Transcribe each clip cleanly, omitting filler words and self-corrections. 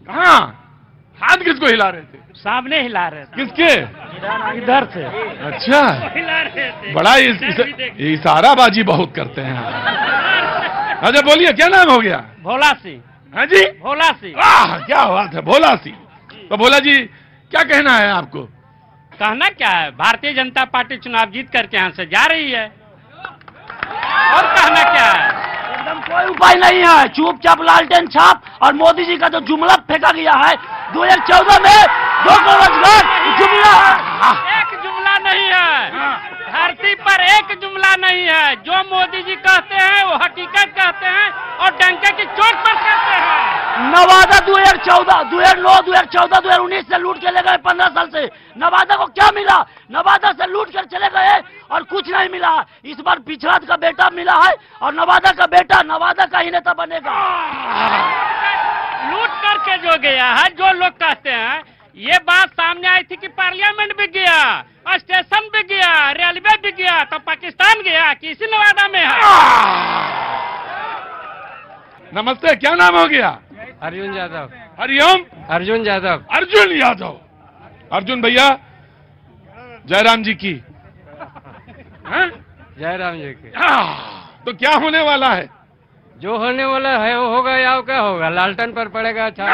कहाँ? हाथ किसको हिला रहे थे? सामने हिला रहे थे। किसके? इधर से। अच्छा, हिला रहे थे। बड़ा इशाराबाजी बहुत करते हैं। अच्छा बोलिए, क्या नाम हो गया? भोला सिंह। हाँ जी, भोला सिंह। वाह, क्या बात है, भोला सिंह। तो भोला जी, क्या कहना है आपको? कहना क्या है, भारतीय जनता पार्टी चुनाव जीत करके यहाँ से जा रही है, और कहना क्या है? एकदम कोई उपाय नहीं है, चुपचाप लालटेन छाप। और मोदी जी का जो जुमला फेंका गया है 2014 में 2 करोड़ रोजगार, जुमला एक जुमला नहीं है, धरती पर एक जुमला नहीं है। जो मोदी जी कहते हैं वो हकीकत कहते हैं और डंके की चोट पर कहते हैं। नवादा 2014, 2009, 2014, 2019 से लूट के ले गए 15 साल से। नवादा को क्या मिला? नवादा से लूट कर चले गए और कुछ नहीं मिला। इस बार पिछड़ा का बेटा मिला है और नवादा का बेटा नवादा का ही नेता बनेगा। लूट करके जो गया है, जो लोग कहते हैं, ये बात सामने आई थी कि पार्लियामेंट भी गया, स्टेशन भी गया, रेलवे भी गया, तो पाकिस्तान गया कि इसी नवादा में है। नमस्ते, क्या नाम हो गया? अर्जुन यादव। हरिओम। अर्जुन यादव। अर्जुन यादव। अर्जुन भैया, जयराम जी की। जयराम जी की। तो क्या होने वाला है? जो होने वाला है वो होगा या क्या होगा, लालटेन पर पड़ेगा। अच्छा,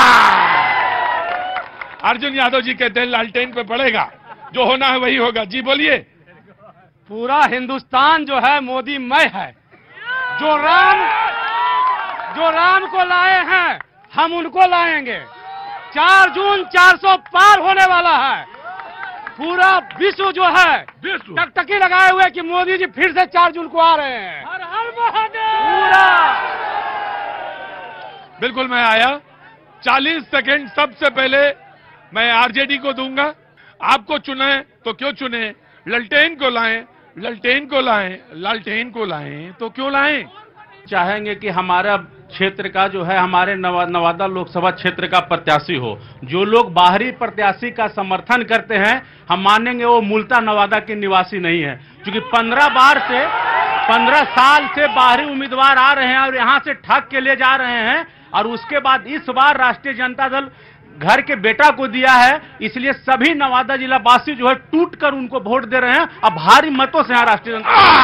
अर्जुन यादव जी कहते हैं लालटेन पे पड़ेगा, जो होना है वही होगा। जी बोलिए। पूरा हिंदुस्तान जो है मोदी मय है। जो राम को लाए हैं हम उनको लाएंगे। 4 जून 400 पार होने वाला है। पूरा विश्व जो है टकटकी लगाए हुए कि मोदी जी फिर से 4 जून को आ रहे हैं। हर हर महादेव। पूरा बिल्कुल, मैं आया 40 सेकंड सबसे पहले मैं आरजेडी को दूंगा। आपको चुने तो क्यों चुने? लालटेन को लाएं, लालटेन को लाएं, लालटेन को लाएं तो क्यों लाएं? चाहेंगे कि हमारा क्षेत्र का जो है, हमारे नवादा लोकसभा क्षेत्र का प्रत्याशी हो। जो लोग बाहरी प्रत्याशी का समर्थन करते हैं, हम मानेंगे वो मूलतः नवादा के निवासी नहीं है। क्योंकि 15 साल से बाहरी उम्मीदवार आ रहे हैं और यहां से ठग के ले जा रहे हैं, और उसके बाद इस बार राष्ट्रीय जनता दल घर के बेटा को दिया है। इसलिए सभी नवादा जिला वासी जो है टूट कर उनको वोट दे रहे हैं। अब भारी मतों से यहाँ राष्ट्रीय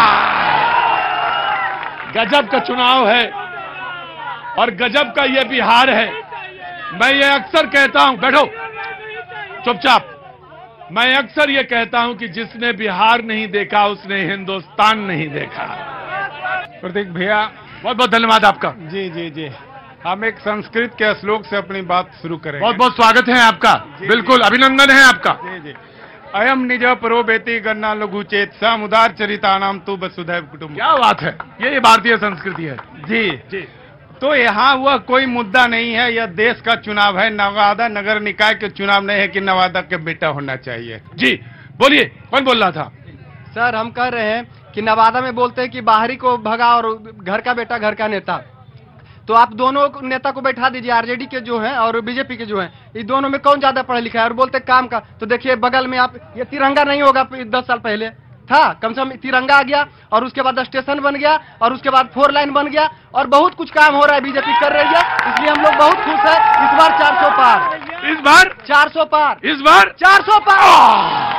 गजब का चुनाव है और गजब का ये बिहार है। मैं ये अक्सर कहता हूं, बैठो चुपचाप। मैं अक्सर ये कहता हूं कि जिसने बिहार नहीं देखा उसने हिंदुस्तान नहीं देखा। प्रतीक भैया, बहुत बहुत धन्यवाद आपका। जी जी जी, हम एक संस्कृत के श्लोक से अपनी बात शुरू करेंगे। बहुत बहुत स्वागत है आपका। बिल्कुल, अभिनंदन है आपका। जी जी। अयम निज परो बेती गन्ना लघु चेत सम उदार चरिता नाम तू वसुधैव कुटुंब। क्या बात है, ये भारतीय संस्कृति है। जी जी। तो यहाँ वह कोई मुद्दा नहीं है, यह देश का चुनाव है। नवादा नगर निकाय के चुनाव नहीं है कि नवादा के बेटा होना चाहिए। जी बोलिए, कौन बोल रहा था? सर, हम कह रहे हैं कि नवादा में बोलते हैं कि बाहरी को भगा और घर का बेटा घर का नेता। तो आप दोनों नेता को बैठा दीजिए, आरजेडी के जो हैं और बीजेपी के जो हैं, इन दोनों में कौन ज्यादा पढ़ा लिखा है? और बोलते काम का, तो देखिए बगल में आप, ये तिरंगा नहीं होगा, 10 साल पहले था, कम से कम तिरंगा आ गया, और उसके बाद स्टेशन बन गया, और उसके बाद 4 लाइन बन गया, और बहुत कुछ काम हो रहा है, बीजेपी कर रही है। इसलिए हम लोग बहुत खुश है। इस बार 400 पार, इस बार 400 पार, इस बार 400 पार।